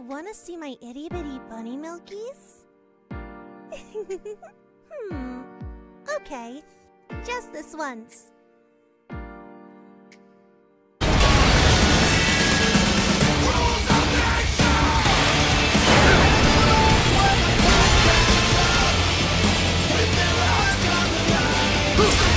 wanna see my itty bitty bunny milkies? Okay. Just this once. Who's